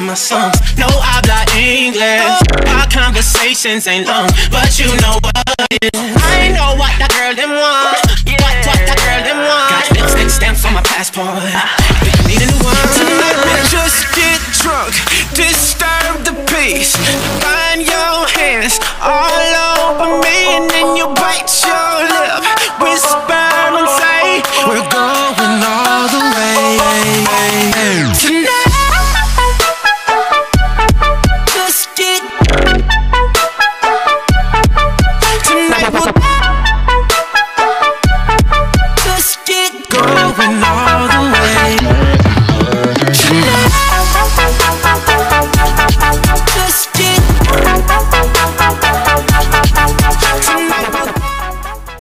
my songs. No habla English. Our conversations ain't long, but you know what it is. I know what that girl them want. What that girl them want. Got lipstick stamps on my passport.